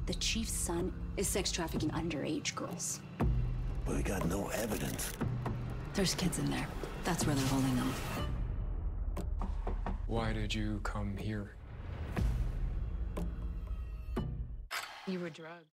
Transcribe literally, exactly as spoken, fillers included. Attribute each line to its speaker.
Speaker 1: The chief's son is sex trafficking underage girls.
Speaker 2: But we got no evidence.
Speaker 1: There's kids in there. That's where they're holding them.
Speaker 3: Why did you come here?
Speaker 4: You were drugged.